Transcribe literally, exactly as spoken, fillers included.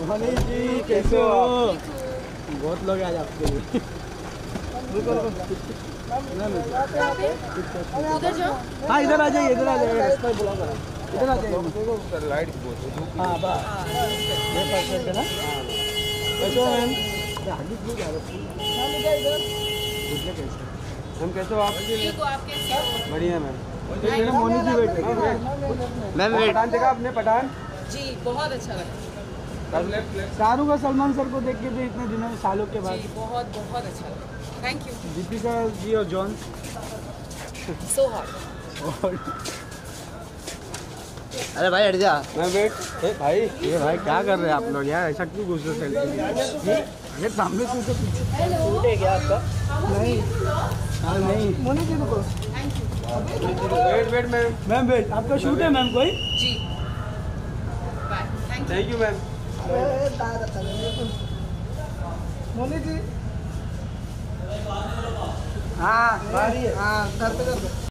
मोनी जी कैसे हो? बहुत लोग आज आपके लिए। उधर जाओ। हाँ इधर आ जाइए, इधर आ जाइए, रास्ता बुला करा, इधर आ जाइए। लाइट हाँ बस ये परफेक्ट है ना। कैसे हो मैम? आगे क्यों जा रहे हो? मैम कैसे हो आप? ठीक हो आप कैसे हो? बढ़िया मैम। मोनी जी बैठे। मैम पठान देखा आपने? पठान जी बहुत अच्छा लगा। शाहरुख और सलमान सर को देख के भी इतने दिनों सालों के बाद। जी बहुत बहुत अच्छा लगा। Thank you. दीपिका जी और जॉन सो हॉट। अरे भाई हट जा। मैं वेट। ए भाई ये भाई क्या कर रहे हैं आप लोग यार? ऐसा क्यों घुस रहे सेल्फी? ये सामने से तो पीछे शूट है क्या आपका? नहीं हाँ नहीं मोनी जी रुको। Thank you. Wait wait ma'am. Ma'am wait, आपका शूट है मैम कोई? जी bye. Thank you. Thank you ma'am. Moni ji हाँ हाँ घर पे कर दो।